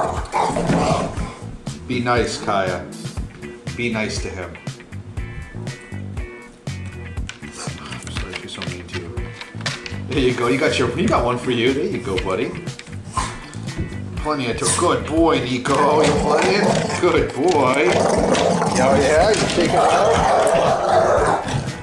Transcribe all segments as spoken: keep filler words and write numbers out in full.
Be nice, Kaya. Be nice to him. I'm sorry if you're so mean to you. There you go. You got your. You got one for you. There you go, buddy. Plenty of. Good boy, Nico. You playing? Good boy. Oh yeah. You take it out.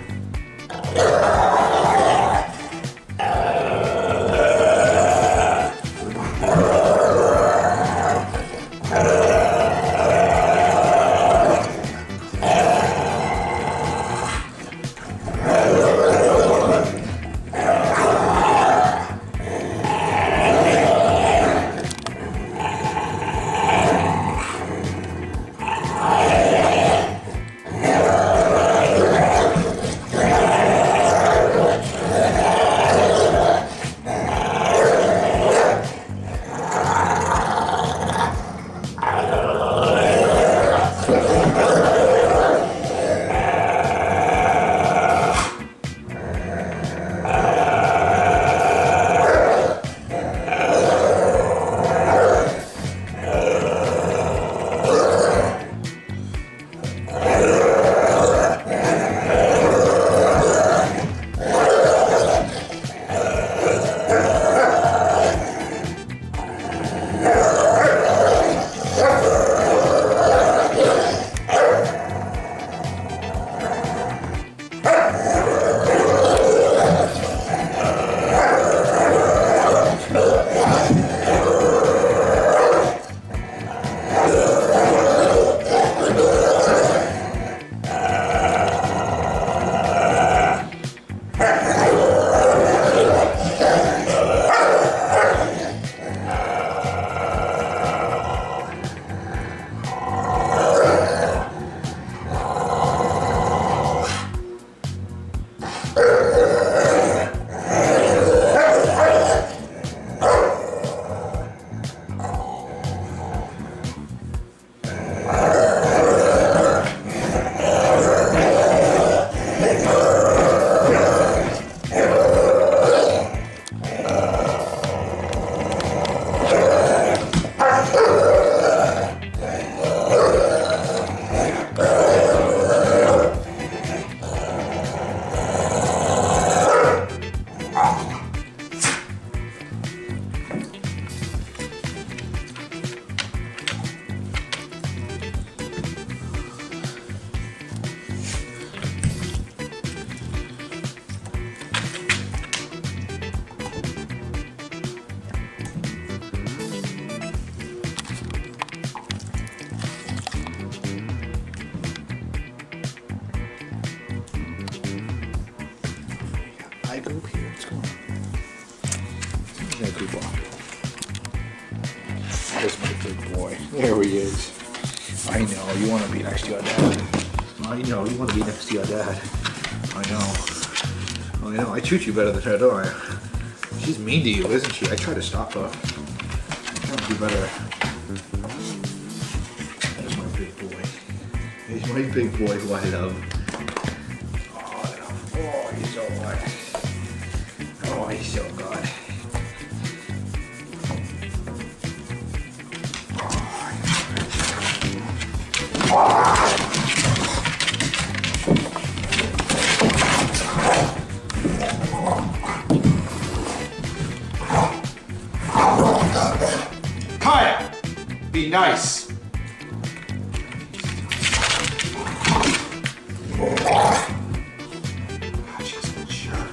I go up here. What's going on? Where's that group off? There's my big boy. There he is. I know. You want to be next to your dad. I know. You want to be next to your dad. I know. I know. I treat you better than her, don't I? She's mean to you, isn't she? I try to stop her. I try to do better. There's my big boy. He's my big boy who I love. Oh, I love. Oh, he's so good. Oh, he's so good. Kaya, be nice. She's a jerk.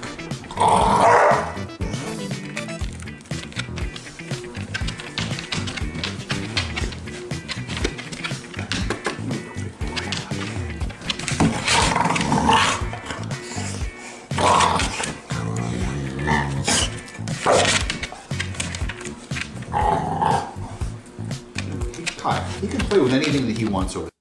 Kyle, he can play with anything that he wants over there.